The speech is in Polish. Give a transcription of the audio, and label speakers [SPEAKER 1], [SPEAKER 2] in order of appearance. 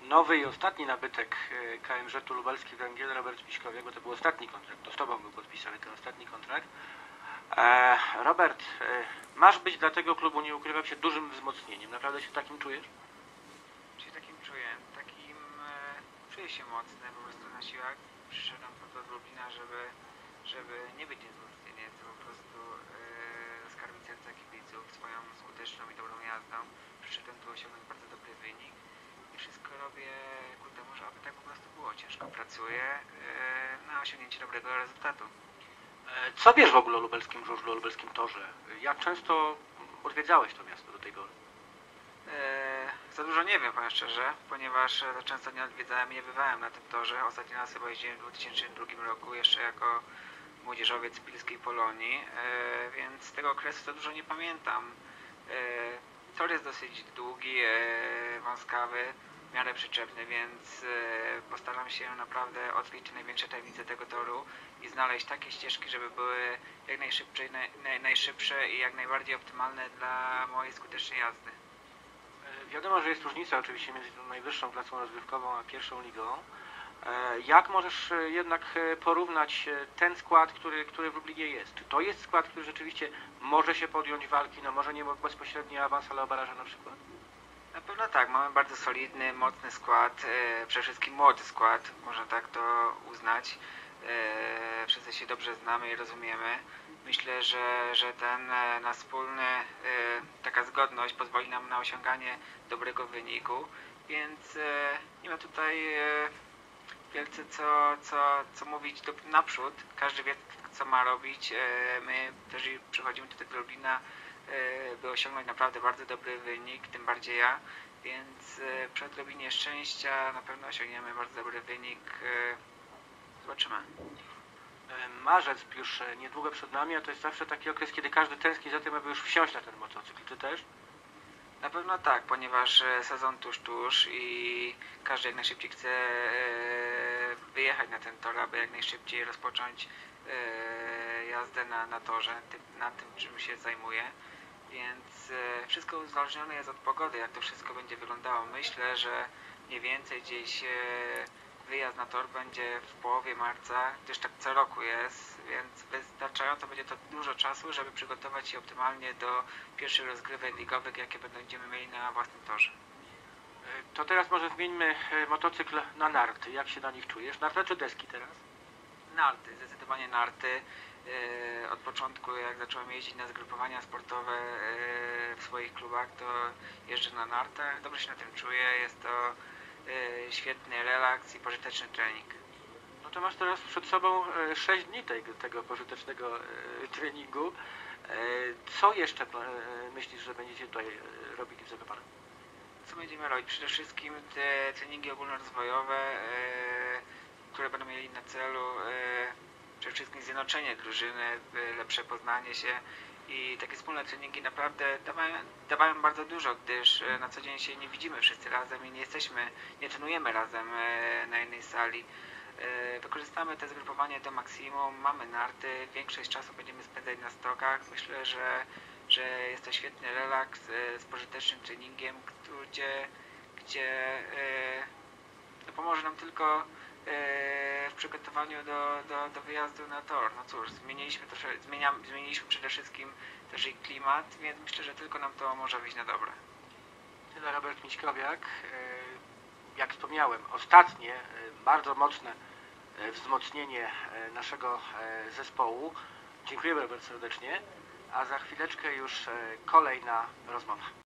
[SPEAKER 1] nowy i ostatni nabytek KMŻ-u Lubelski Węgiel, Robert Miśkowiak, bo to był ostatni kontrakt, to z Tobą był podpisany ten ostatni kontrakt. Robert, masz być dla tego klubu, nie ukrywam się, dużym wzmocnieniem. Naprawdę się takim czujesz?
[SPEAKER 2] Się takim czuję, czuję się mocny po prostu na siłach. Przyszedłem po to do Lublina, żeby nie być wzmocnieniem, to po prostu skarbić serca kibiców swoją skuteczną i dobrą jazdą. Przyszedłem tu osiągnąć bardzo dobry wynik i wszystko robię ku temu, aby tak po prostu było. Ciężko pracuję na osiągnięcie dobrego rezultatu.
[SPEAKER 1] Co wiesz w ogóle o lubelskim żużlu, o lubelskim torze? Jak często odwiedzałeś to miasto do tej pory?
[SPEAKER 2] Za dużo nie wiem, powiem szczerze, ponieważ często nie odwiedzałem i nie bywałem na tym torze. Ostatni raz chyba jeździłem w 2002 roku, jeszcze jako młodzieżowiec Pilskiej Polonii, więc z tego okresu za dużo nie pamiętam. Tor jest dosyć długi, wąskawy, w miarę przyczepny, więc postaram się naprawdę odkryć największe tajemnice tego toru i znaleźć takie ścieżki, żeby były jak najszybsze i jak najbardziej optymalne dla mojej skutecznej jazdy.
[SPEAKER 1] Wiadomo, że jest różnica oczywiście między tą najwyższą klasą rozgrywkową a pierwszą ligą. Jak możesz jednak porównać ten skład, który w Lublinie jest? Czy to jest skład, który rzeczywiście może się podjąć walki, no może nie bezpośredni awans, ale o baraża na przykład?
[SPEAKER 2] Na pewno tak, mamy bardzo solidny, mocny skład, przede wszystkim młody skład, można tak to uznać. Wszyscy się dobrze znamy i rozumiemy. Myślę, że ten nasz wspólny, taka zgodność pozwoli nam na osiąganie dobrego wyniku, więc nie ma tutaj wielce co mówić naprzód. Każdy wie, co ma robić. My też przychodzimy tutaj do Lublina, by osiągnąć naprawdę bardzo dobry wynik, tym bardziej ja, więc przy odrobinie szczęścia na pewno osiągniemy bardzo dobry wynik. Zobaczymy.
[SPEAKER 1] Marzec już niedługo przed nami, a to jest zawsze taki okres, kiedy każdy tęskni za tym, aby już wsiąść na ten motocykl. Ty też?
[SPEAKER 2] Na pewno tak, ponieważ sezon tuż i każdy jak najszybciej chce wyjechać na ten tor, aby jak najszybciej rozpocząć jazdę na torze, na tym czym się zajmuje. Więc wszystko uzależnione jest od pogody, jak to wszystko będzie wyglądało. Myślę, że mniej więcej gdzieś wyjazd na tor będzie w połowie marca, gdyż tak co roku jest, więc wystarczająco będzie to dużo czasu, żeby przygotować się optymalnie do pierwszych rozgrywek ligowych, jakie będziemy mieli na własnym torze.
[SPEAKER 1] To teraz może zmieńmy motocykl na narty. Jak się na nich czujesz? Narty czy deski teraz?
[SPEAKER 2] Narty, zdecydowanie narty. Od początku, jak zacząłem jeździć na zgrupowania sportowe w swoich klubach, to jeżdżę na nartach. Dobrze się na tym czuję, jest to świetny relaks i pożyteczny trening.
[SPEAKER 1] No to masz teraz przed sobą 6 dni tego pożytecznego treningu. Co jeszcze myślisz, że będziecie tutaj robili w Zakopanem?
[SPEAKER 2] Co będziemy robić? Przede wszystkim te treningi ogólnorozwojowe, które będą mieli na celu przede wszystkim zjednoczenie drużyny, lepsze poznanie się i takie wspólne treningi naprawdę dawają bardzo dużo, gdyż na co dzień się nie widzimy wszyscy razem i nie trenujemy razem na jednej sali. Wykorzystamy te zgrupowanie do maksimum, mamy narty, większość czasu będziemy spędzać na stokach. Myślę, że jest to świetny relaks z pożytecznym treningiem, gdzie pomoże nam tylko w przygotowaniu do wyjazdu na tor. No cóż, zmieniliśmy przede wszystkim też i klimat, więc myślę, że tylko nam to może wyjść na dobre.
[SPEAKER 1] Tyle Robert Miśkowiak. Jak wspomniałem, ostatnie, bardzo mocne wzmocnienie naszego zespołu. Dziękujemy Robert serdecznie, a za chwileczkę już kolejna rozmowa.